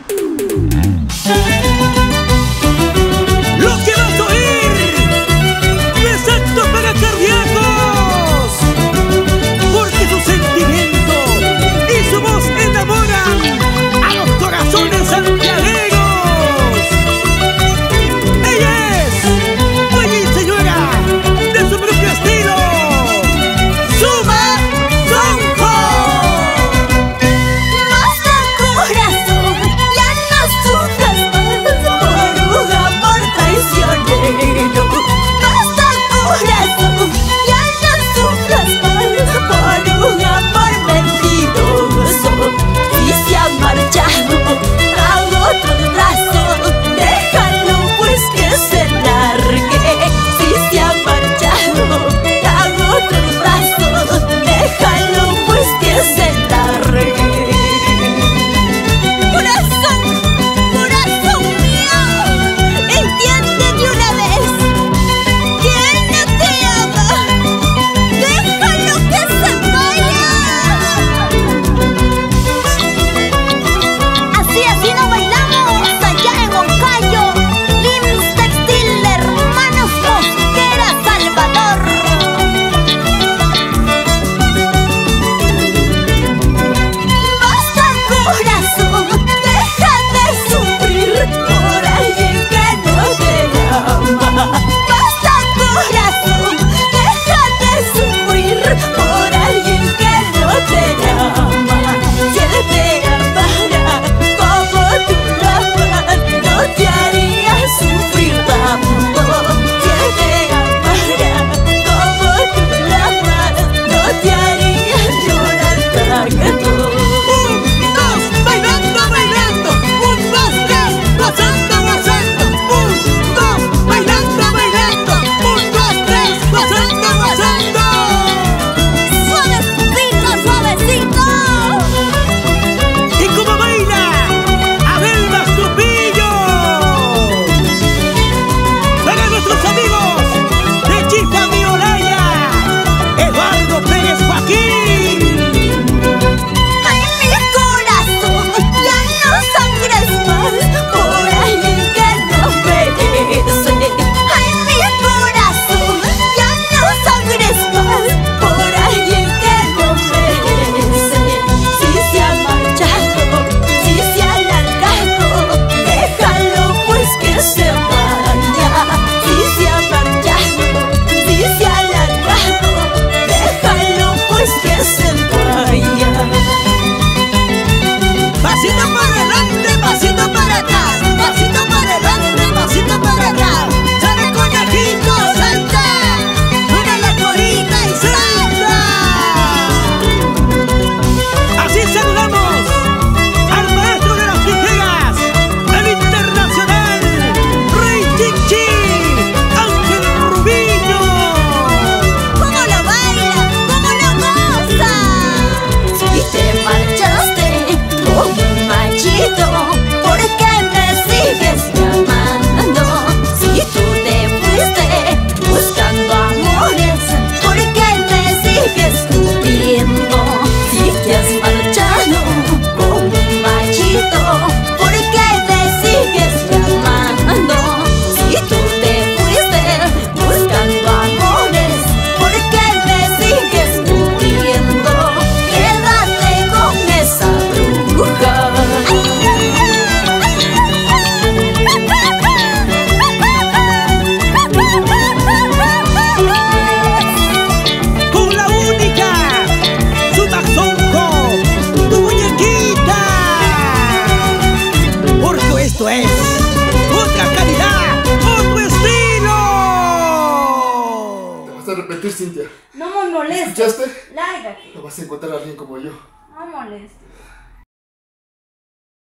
Lo que vas a oír no es apto para cardíacos, porque su sentimiento y su voz enamoran a los corazones santiagueros. Ella es dueña y señora de su propio estilo, Suma Sonjo. Basta corazón, ya no sufras más por un amor traicionero. Basta corazón, ya no sufras más por un amor mentiroso. Si se ha marchado a otro brazo, déjalo pues que se largue. Si se ha marchado a otro brazo, déjalo pues que se largue. Corazón, corazón mío, entiende de una vez que él no te ama. Déjalo que se vaya. Así nos bailamos allá en Moncayo, Lims Textil, Hermanos Mosquera, Salvador. Basta corazón, deja de sufrir por alguien que no te ama. Basta corazón, deja de sufrir por alguien que no te ama. Si él te amara como tú lo amas, no te haría sufrir tanto. Si él te amara como tú lo amas, no te haría llorar tanto. Bailando, bailando, 1, 2, 3, gozando, gozando. 1, 2, bailando, bailando. 1, 2, 3, gozando, gozando. Suavecito, suavecito. ¿Y cómo baila Abel Mastupillo? Para nuestros amigos de Chifa Miolaya, Eduardo Pérez Joaquín. Ay, mi corazón, ya no sangres más por alguien que no merece. Ay, mi corazón, ya no sangres más por alguien que no merece. Si se ha marchado, si se ha largado, déjalo pues que se vaya. Si se ha marchado, si se ha largado, déjalo pues que se vaya. Pasito para adelante, pasito para atrás, pasito para adelante, pasito para atrás. Sale conejito, salta, una la corita y salta. Así saludamos al maestro de las tijeras, el internacional Rey Chichi, Ángel Rubiño. ¿Cómo lo baila? ¿Cómo lo goza? Si te marchaste como un machito, ¿por qué me sigues llamando? Si tú te fuiste buscando amores, ¿por qué me sigues pidiendo? Si te has marchado como un machito, ¿por qué me sigues llamando? Si tú te fuiste buscando amores, ¿por qué me sigues pidiendo? Quédate con esa bruja. Con la única, Suma Sonjo, tu muñequita. Porque esto es otra calidad, otro estilo. Te vas a arrepentir, Cintia. No me molestes. ¿Escuchaste? Lárgate. No vas a encontrar a alguien como yo. No molestes.